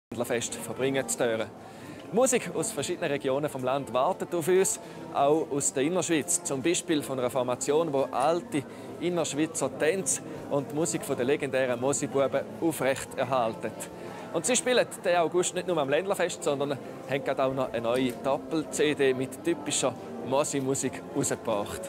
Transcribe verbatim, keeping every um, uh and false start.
Ländlerfest verbringen zu dürfen. Musik aus verschiedenen Regionen vom Land wartet auf uns, auch aus der Innerschweiz. Zum Beispiel von einer Formation, die alte Innerschweizer Tänze und die Musik der legendären Mosibuben aufrecht erhalten. Und sie spielen den August nicht nur am Ländlerfest, sondern haben auch noch eine neue Doppel-C D mit typischer Mosi-Musik herausgebracht.